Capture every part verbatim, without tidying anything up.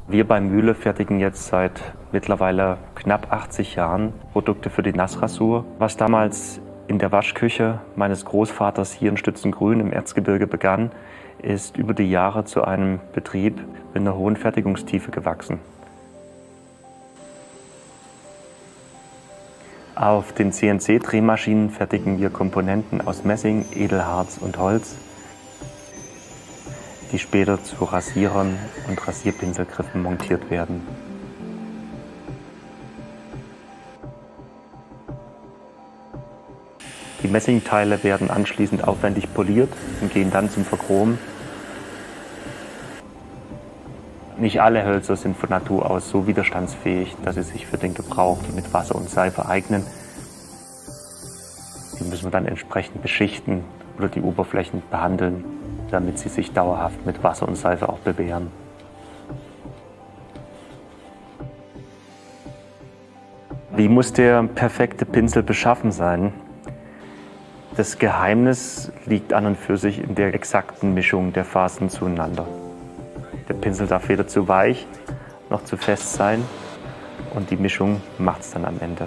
Wir bei Mühle fertigen jetzt seit mittlerweile knapp achtzig Jahren Produkte für die Nassrasur. Was damals in der Waschküche meines Großvaters hier in Stützengrün im Erzgebirge begann, ist über die Jahre zu einem Betrieb mit einer hohen Fertigungstiefe gewachsen. Auf den C N C-Drehmaschinen fertigen wir Komponenten aus Messing, Edelharz und Holz, die später zu Rasierern und Rasierpinselgriffen montiert werden. Die Messingteile werden anschließend aufwendig poliert und gehen dann zum Verchromen. Nicht alle Hölzer sind von Natur aus so widerstandsfähig, dass sie sich für den Gebrauch mit Wasser und Seife eignen. Die müssen wir dann entsprechend beschichten oder die Oberflächen behandeln, damit sie sich dauerhaft mit Wasser und Seife auch bewähren. Wie muss der perfekte Pinsel beschaffen sein? Das Geheimnis liegt an und für sich in der exakten Mischung der Fasern zueinander. Der Pinsel darf weder zu weich noch zu fest sein und die Mischung macht es dann am Ende.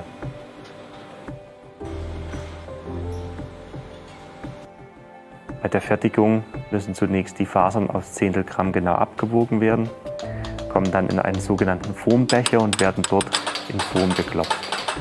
Bei der Fertigung müssen zunächst die Fasern aufs Zehntel Gramm genau abgewogen werden, kommen dann in einen sogenannten Formbecher und werden dort in Form geklopft.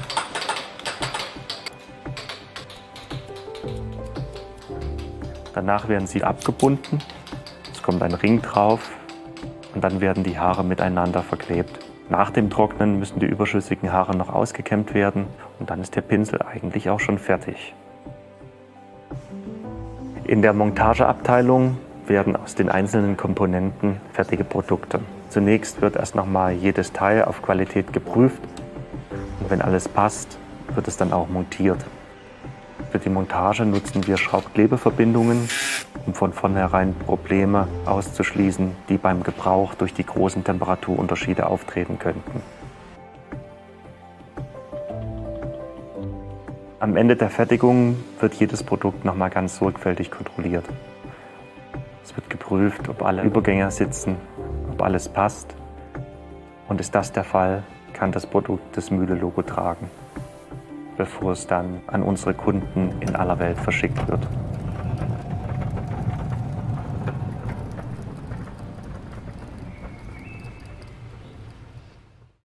Danach werden sie abgebunden, es kommt ein Ring drauf und dann werden die Haare miteinander verklebt. Nach dem Trocknen müssen die überschüssigen Haare noch ausgekämmt werden und dann ist der Pinsel eigentlich auch schon fertig. In der Montageabteilung werden aus den einzelnen Komponenten fertige Produkte. Zunächst wird erst nochmal jedes Teil auf Qualität geprüft und wenn alles passt, wird es dann auch montiert. Für die Montage nutzen wir Schraubklebeverbindungen, um von vornherein Probleme auszuschließen, die beim Gebrauch durch die großen Temperaturunterschiede auftreten könnten. Am Ende der Fertigung wird jedes Produkt nochmal ganz sorgfältig kontrolliert. Es wird geprüft, ob alle Übergänge sitzen, ob alles passt. Und ist das der Fall, kann das Produkt das Mühle-Logo tragen, bevor es dann an unsere Kunden in aller Welt verschickt wird.